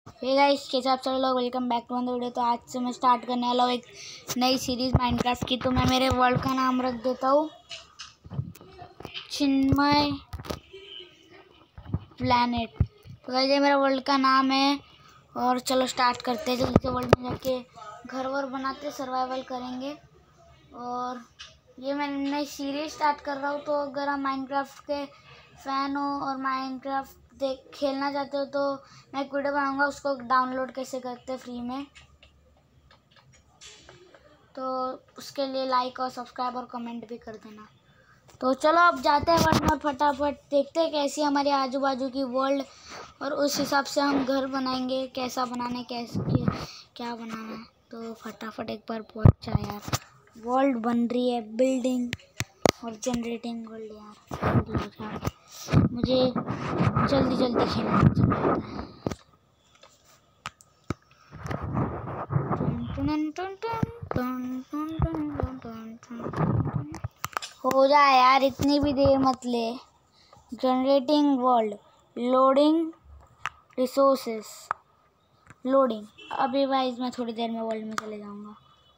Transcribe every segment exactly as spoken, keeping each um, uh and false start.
Hey guys, कैसे आप सब लोग, welcome back to another video. तो आज से मैं स्टार्ट करने वाला हूँ एक नई सीरीज़ माइनक्राफ्ट की। तो मैं मेरे वर्ल्ड का नाम रख देता हूँ चिन्मय प्लैनेट। तो गाइस ये मेरा वर्ल्ड का नाम है और चलो स्टार्ट करते हैं। जल्दी से वर्ल्ड में जाके घर वर बनाते सर्वाइवल करेंगे। और ये मैं नई सीरीज स्टार्ट कर रहा हूँ। तो अगर आप माइनक्राफ्ट के फ़ैन हो और माइनक्राफ्ट देख खेलना चाहते हो तो मैं एक वीडियो बनाऊंगा, उसको डाउनलोड कैसे करते फ्री में। तो उसके लिए लाइक और सब्सक्राइब और कमेंट भी कर देना। तो चलो अब जाते हैं वर्ल्ड में, फटाफट देखते हैं कैसी हमारे आजू बाजू की वर्ल्ड, और उस हिसाब से हम घर बनाएंगे। कैसा बनाना है, कैसे क्या बनाना है। तो फटाफट एक बार पहुंच जाए यार। वर्ल्ड बन रही है, बिल्डिंग और जनरेटिंग वर्ल्ड यार। मुझे जल्दी जल्दी खेलना पसंद आता है। हो जाए यार, इतनी भी देर मत ले। Generating world, loading resources, loading. अभी भाई मैं थोड़ी देर में वर्ल्ड में चले जाऊंगा।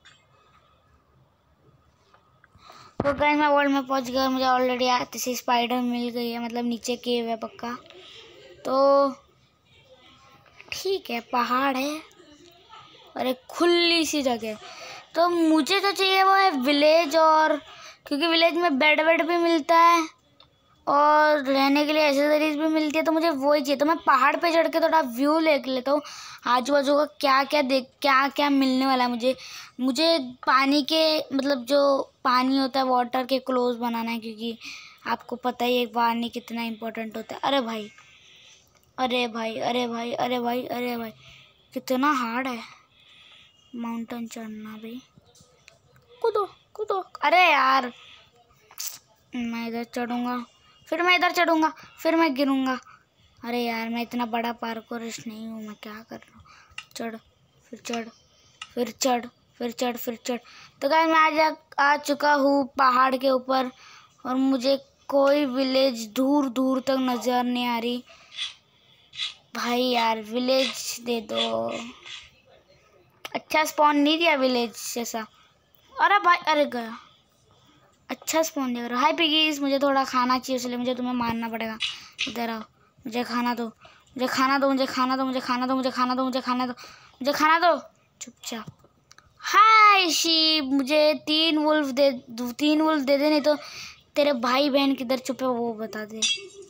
तो गाइस मैं वर्ल्ड में पहुंच गया। मुझे ऑलरेडी आती सी स्पाइडर मिल गई है, मतलब नीचे केव है पक्का। तो ठीक है, पहाड़ है और एक खुली सी जगह। तो मुझे तो चाहिए वो है विलेज, और क्योंकि विलेज में बेड वेड भी मिलता है और रहने के लिए एसेसरीज भी मिलती है, तो मुझे वही चाहिए। तो मैं पहाड़ पे चढ़ के थोड़ा व्यू ले लेता हूँ आजू बाजू का, क्या क्या देख क्या क्या मिलने वाला है मुझे। मुझे पानी के, मतलब जो पानी होता है वाटर के क्लोज बनाना है, क्योंकि आपको पता ही है पानी कितना इम्पोर्टेंट होता है। अरे भाई अरे भाई अरे भाई अरे भाई अरे भाई कितना हार्ड है माउंटेन चढ़ना भी। कूदो कूदो। अरे यार मैं इधर चढ़ूंगा, फिर मैं इधर चढ़ूंगा, फिर मैं गिरूंगा। अरे यार मैं इतना बड़ा पार्कोरिस्ट नहीं हूँ, मैं क्या कर रहा हूँ। चढ़ फिर चढ़ फिर चढ़ फिर चढ़ फिर चढ़। तो गाइस मैं आज आ चुका हूँ पहाड़ के ऊपर, और मुझे कोई विलेज दूर दूर तक नज़र नहीं आ रही। भाई यार विलेज दे दो। अच्छा स्पॉन नहीं दिया विलेज जैसा। अरे भाई अरे गया। अच्छा स्पॉन दे रहा। हाय पिगीज, मुझे थोड़ा खाना चाहिए, इसलिए मुझे तुम्हें मारना पड़ेगा। इधर आओ, मुझे खाना दो मुझे खाना दो मुझे खाना दो मुझे खाना दो मुझे खाना दो मुझे खाना दो मुझे खाना दो चुपचाप। हाय शीप, मुझे तीन वुल्फ दे तीन वुल्फ दे दे, नहीं तो तेरे भाई बहन किधर छुपे वो बता दे।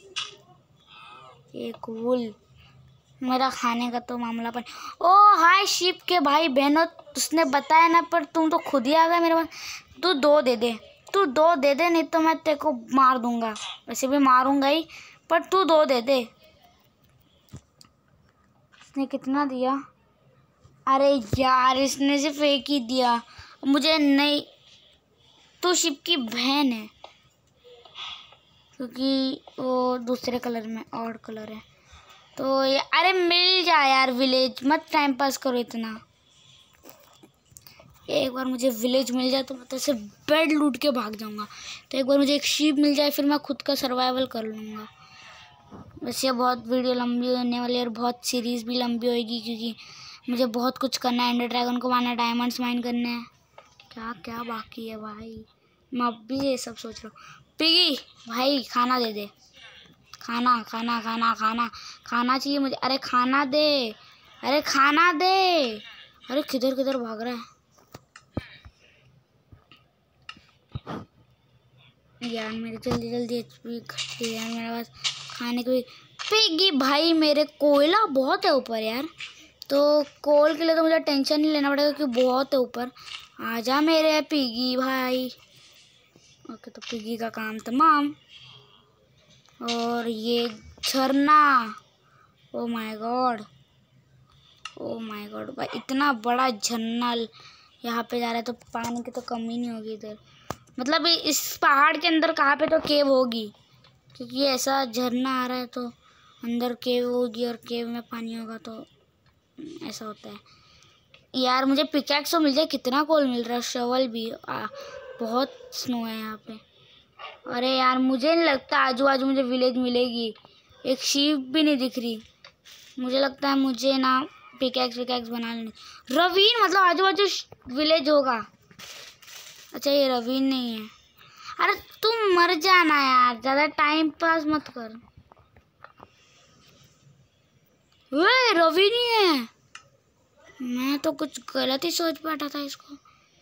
एक वुल्फ, मेरा खाने का तो मामला पर। ओ हाय शीप के भाई बहनों, उसने बताया ना, पर तुम तो खुद ही आ गए मेरे पास। तू दो दे दे तू दो दे दे नहीं तो मैं तेरे को मार दूंगा। वैसे भी मारूंगा ही, पर तू दो दे दे। इसने कितना दिया? अरे यार इसने सिर्फ एक ही दिया, मुझे नहीं। तू शिप की बहन है, क्योंकि वो दूसरे कलर में और कलर है। तो ये अरे मिल जा यार विलेज, मत टाइम पास करो इतना। एक बार मुझे विलेज मिल जाए तो मैं तो सिर्फ बेड लूट के भाग जाऊंगा। तो एक बार मुझे एक शीप मिल जाए, फिर मैं खुद का सर्वाइवल कर लूँगा। वैसे बहुत वीडियो लंबी होने वाली है और बहुत सीरीज़ भी लंबी होएगी, क्योंकि मुझे बहुत कुछ करना है। एंडर ड्रैगन को मारना है, डायमंड्स माइन करने हैं, क्या क्या बाकी है भाई। मैं अब भी ये सब सोच रहा हूँ। पिगी भाई खाना दे दे, खाना खाना खाना खाना खाना चाहिए मुझे। अरे खाना दे, अरे खाना दे। अरे किधर किधर भाग रहा है यार। मेरे जल्दी जल्दी एचपी घटती है मेरे पास खाने को भी। पिगी भाई मेरे कोयला बहुत है ऊपर यार, तो कोल के लिए तो मुझे टेंशन नहीं लेना पड़ेगा क्योंकि बहुत है ऊपर। आजा मेरे पिगी भाई। ओके तो पिगी का काम तमाम। और ये झरना, oh my god oh my god भाई, इतना बड़ा झरना यहाँ पे जा रहा है, तो पानी की तो कमी नहीं होगी इधर। मतलब इस पहाड़ के अंदर कहाँ पे तो केव होगी, क्योंकि ऐसा झरना आ रहा है तो अंदर केव होगी, और केव में पानी होगा, तो ऐसा होता है यार। मुझे पिकैक्स तो मिल जाए। कितना कोल मिल रहा है, शवल भी। आ, बहुत स्नो है यहाँ पे। अरे यार मुझे नहीं लगता आजू बाजू मुझे विलेज मिलेगी। एक शीप भी नहीं दिख रही, मुझे लगता है मुझे ना पिकैक्स विकैक्स बना लेने। रवीन मतलब आजू बाजू विलेज होगा। अच्छा ये रवीन नहीं है। अरे तुम मर जाना यार, ज्यादा टाइम पास मत कर। वे रवीन ही है। मैं तो कुछ गलत ही सोच बैठा था इसको।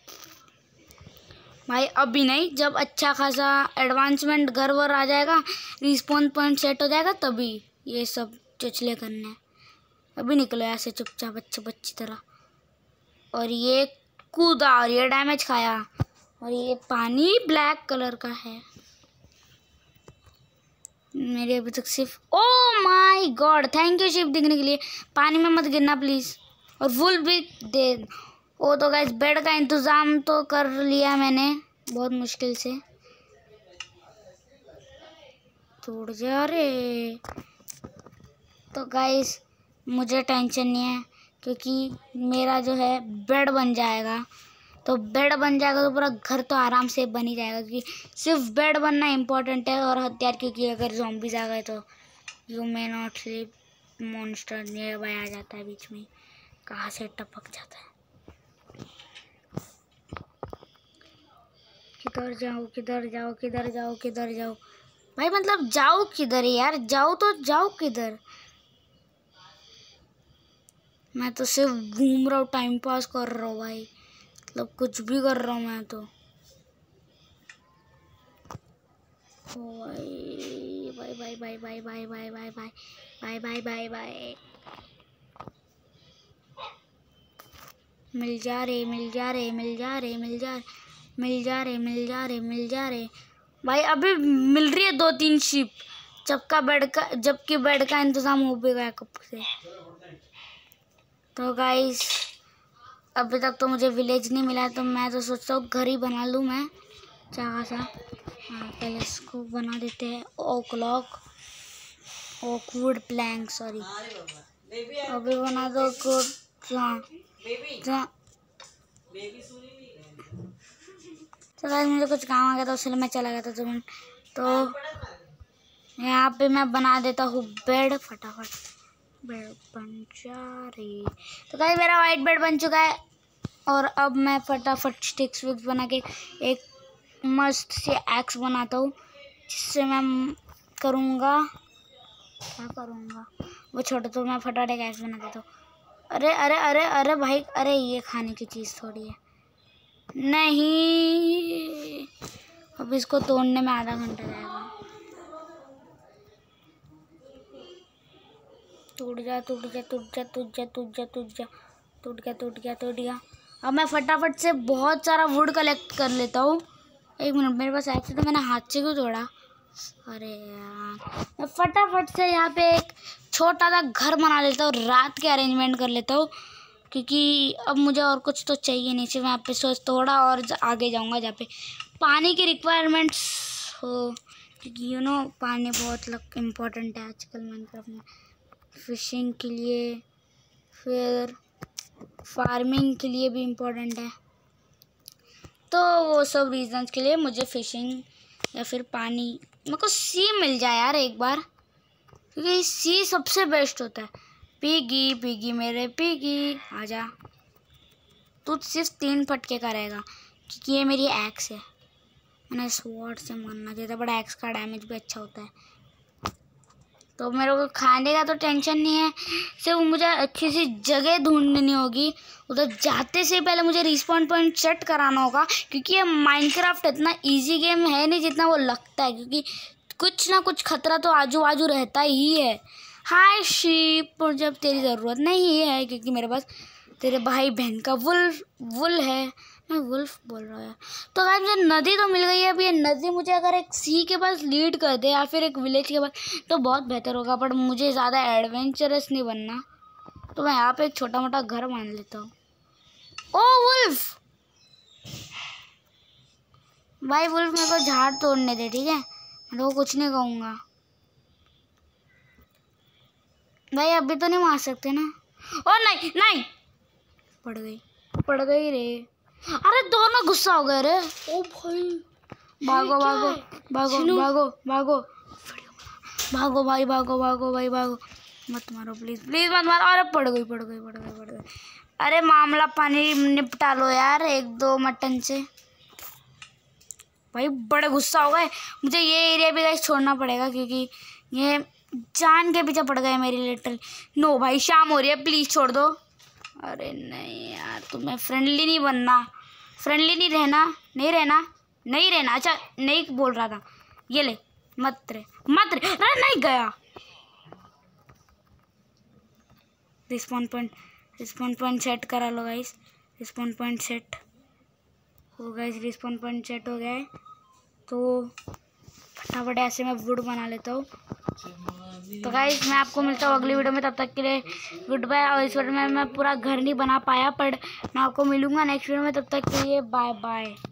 भाई अभी नहीं, जब अच्छा खासा एडवांसमेंट घर वर आ जाएगा, रिस्पॉन्स पॉइंट सेट हो जाएगा, तभी ये सब चुचले करने। अभी निकलो ऐसे चुपचाप बच्चे बच्ची तरह। और ये कूदा और ये डैमेज खाया। और ये पानी ब्लैक कलर का है। मेरे अभी तक सिर्फ, oh my god, thank you ship दिखने के लिए। पानी में मत गिरना प्लीज। और वुल भी दे। ओ तो गाइस बेड का इंतजाम तो कर लिया मैंने बहुत मुश्किल से। टूट जा रे। तो गाइस मुझे टेंशन नहीं है क्योंकि मेरा जो है बेड बन जाएगा। तो बेड बन जाएगा तो पूरा घर तो आराम से बन ही जाएगा, क्योंकि सिर्फ बेड बनना इम्पोर्टेंट है और हथियार, क्योंकि अगर ज़ॉम्बीज आ गए तो you may not sleep, monster nearby आ जाता है बीच में, कहाँ से टपक जाता है। किधर जाओ किधर जाओ किधर जाओ किधर जाओ भाई, मतलब जाओ किधर यार, जाओ तो जाओ किधर। मैं तो सिर्फ घूम रहा हूँ, टाइम पास कर रहा हूँ भाई, मतलब कुछ भी कर रहा हूँ मैं तो। ओ भाई bye bye bye bye bye bye bye bye bye bye bye bye. मिल जा रे मिल जा रे मिल जा रे मिल जा मिल जा रे मिल जा रे मिल जा रे भाई। अभी मिल रही है दो तीन शिप, जबका बेड का जबकि बेड का इंतजाम हो भी गया कब से। तो गाइस अभी तक तो मुझे विलेज नहीं मिला है, तो मैं तो सोचता हूँ घर ही बना लूँ मैं चाहा सा। हाँ पहले इसको बना देते हैं, oak lock oak wood plank sorry. अभी बना दो कुछ। हाँ तो गाइस मुझे कुछ काम आ गया था, उसके लिए मैं चला गया था दो मिनट। तो यहाँ पे मैं बना देता हूँ बेड फटाफट। बेड बन जा रही। तो गाइस मेरा वाइट बेड बन चुका है और अब मैं फटाफट स्टिक्स विक्स बना के एक मस्त से एक्स बनाता हूँ, जिससे मैं करूँगा क्या करूँगा वो छोटा, तो मैं फटाफट एक एक्स बना देता हूँ। अरे अरे अरे अरे भाई, अरे ये खाने की चीज़ थोड़ी है नहीं। अब इसको तोड़ने में आधा घंटा जाएगा। टूट जा टूट जा टूट जा टूट जा टूट जा टूट जा टूट गया टूट गया टूट गया। अब मैं फटाफट से बहुत सारा वुड कलेक्ट कर लेता हूँ। एक मिनट, मेरे पास एक्स तो मैंने हाथ से क्यों तोड़ा। अरे यार, मैं फटाफट से यहाँ पे एक छोटा सा घर बना लेता हूँ, रात के अरेंजमेंट कर लेता हूँ, क्योंकि अब मुझे और कुछ तो चाहिए नहीं। सिर्फ यहाँ पे सोच थोड़ा और आगे जाऊँगा जहाँ पे पानी की रिक्वायरमेंट्स हो, क्योंकि यू नो पानी बहुत लग इम्पोर्टेंट है आजकल माइनक्राफ्ट में, फिशिंग के लिए, फिर फार्मिंग के लिए भी इम्पोर्टेंट है। तो वो सब रीजंस के लिए मुझे फिशिंग या फिर पानी, मेरे को सी मिल जाए यार एक बार, क्योंकि सी सबसे बेस्ट होता है। पिगी पिगी मेरे पिगी आजा, तू सिर्फ तीन फटके का रहेगा क्योंकि ये मेरी एक्स है। मैंने स्वॉर्ड से मारना चाहिए था, बट एक्स का डैमेज भी अच्छा होता है। तो मेरे को खाने का तो टेंशन नहीं है, सिर्फ मुझे अच्छी सी जगह ढूंढनी होगी। उधर जाते से पहले मुझे रिस्पॉन पॉइंट सेट कराना होगा, क्योंकि ये माइनक्राफ्ट इतना इजी गेम है नहीं जितना वो लगता है, क्योंकि कुछ ना कुछ खतरा तो आजू बाजू रहता ही है। हाय शीप, और जब तेरी ज़रूरत नहीं है, क्योंकि मेरे पास तेरे भाई बहन का वुल्फ वुल है। मैं वुल्फ बोल रहा हूँ। तो गाइस मुझे नदी तो मिल गई है। अब ये नदी मुझे अगर एक सी के पास लीड कर दे या फिर एक विलेज के पास तो बहुत बेहतर होगा, बट मुझे ज़्यादा एडवेंचरस नहीं बनना, तो मैं यहाँ पे एक छोटा मोटा घर मान लेता हूँ। ओ वुल्फ भाई, वुल्फ मेरे को झाड़ तोड़ने दे, ठीक है, मैं तो कुछ नहीं कहूँगा भाई। अभी तो नहीं मार सकते ना। ओ नहीं नहीं, पड़ गई पड़ गई रे। अरे दोनों गुस्सा हो गए रे। ओ भाई भागो भागो भागो भागो भागो भागो भाई, भागो भागो भाई भागो। मत मारो प्लीज, प्लीज मत मारो। अरे पड़ गई पड़ गई पड़ गई पड़ गई। अरे मामला पानी निपटा लो यार एक दो मटन से। भाई बड़े गुस्सा हो गए। मुझे ये एरिया भी गाइस छोड़ना पड़ेगा क्योंकि ये जान के पीछे पड़ गए मेरी लिटिल। नो भाई शाम हो रही है, प्लीज छोड़ दो। अरे नहीं यार, तुम्हें फ्रेंडली नहीं बनना, फ्रेंडली नहीं रहना, नहीं रहना, नहीं रहना। अच्छा नहीं बोल रहा था। ये ले मत रे मत रे। अरे नहीं गया। Respawn point respawn point set करा लो गाइस। रिस्पॉन पॉइंट सेट हो गाइस, रिस्पॉन पॉइंट सेट हो गया है। तो फटाफट ऐसे मैं वुड बना लेता हूँ। तो गाइस मैं आपको मिलता हूँ अगली वीडियो में, तब तक के लिए गुड बाय। और इस वीडियो में मैं पूरा घर नहीं बना पाया, पर मैं आपको मिलूंगा नेक्स्ट वीडियो में, तब तक के लिए बाय बाय।